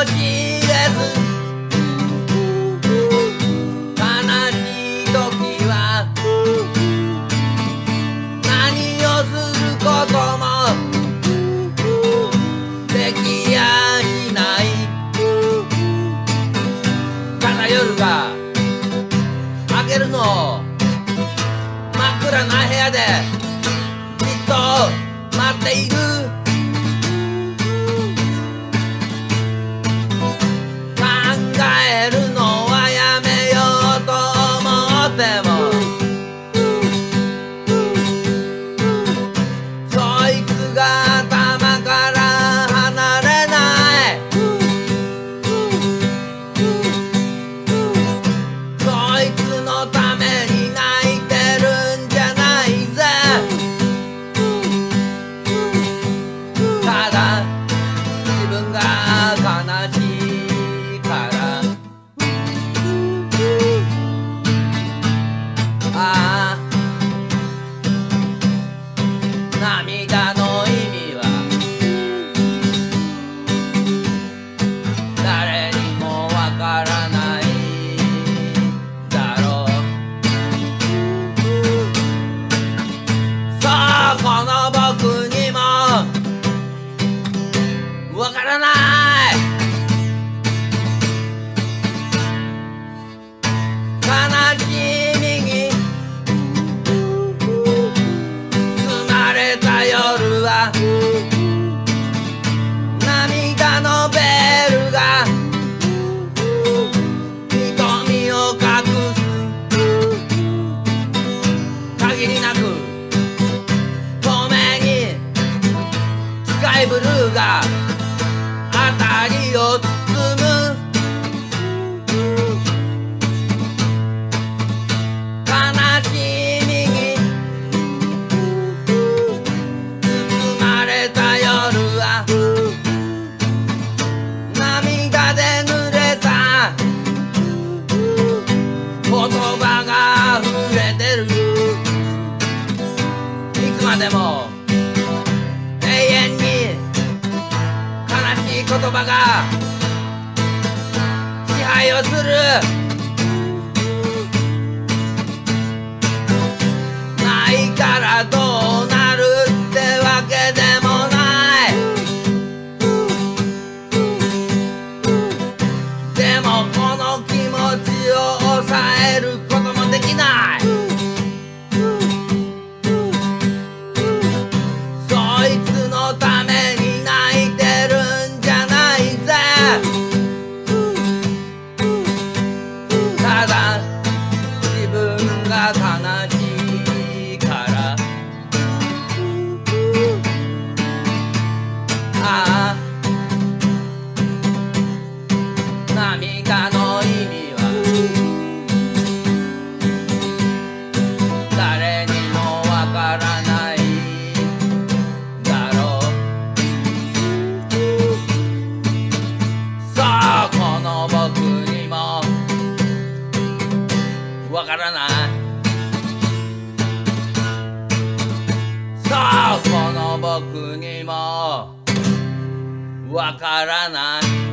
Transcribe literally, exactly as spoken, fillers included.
しいです悲しい時は何をすることもできやしないただ夜が明けるのを真っ暗な部屋でじっと待っている考えるのはやめようと思ってもそいつが頭から離れないそいつのために泣いてるんじゃないぜただ自分が悲しいからああ涙の意味は誰にもわからないだろうそうこの僕にもわからない悲しみに包まれた夜は涙のベールが瞳を隠す限りなく透明にスカイブルーが辺りを包む悲しみに包まれた夜は涙で濡れた言葉が溢れてるいつまでも永遠に悲しい言葉が支配をするないからどうなるってわけでもないでもこの気持ちを抑えることもできないそいつのために泣いてるんじゃないぜただ自分が悲しいからああ涙の意味は誰にもわからないだろうさあこの僕にもわからないさあこの僕にもわからない